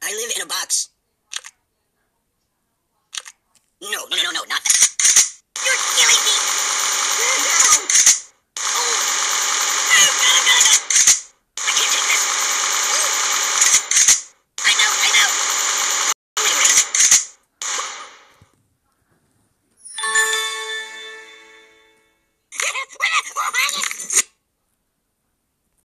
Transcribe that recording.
I live in a box. No, not that.